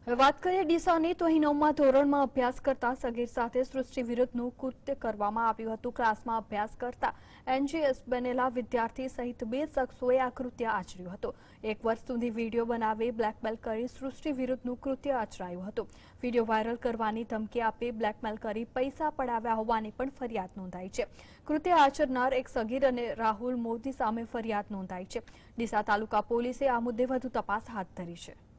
વાત કરીએ ડીસાની તો અહીં 9મા ધોરણમાં અભ્યાસ કરતા સગીર સાથે સૃષ્ટિ વિરુદ્ધનું કૃત્ય કરવામાં આવ્યું હતું। ક્લાસમાં અભ્યાસ કરતા એનજીએસ બનેલા વિદ્યાર્થી સહિત 2 શખ્સોએ આ કૃત્ય આચર્યું હતું। 1 વર્ષ સુધી વિડીયો બનાવી બ્લેકમેલ કરી સૃષ્ટિ વિરુદ્ધનું કૃત્ય આચરાયું હતું। વિડીયો વાયરલ કરવાની ધમકી આપી બ્લેકમેલ કરી પૈસા પડાવ્યા હોવાની પણ ફરિયાદ નોંધાઈ છે। કૃત્ય આચરનાર એક સગીર અને રાહુલ મોદી સામે ફરિયાદ નોંધાઈ છે। ડીસા તાલુકા પોલીસે આ મુદ્દે વધુ તપાસ હાથ ધરી છે।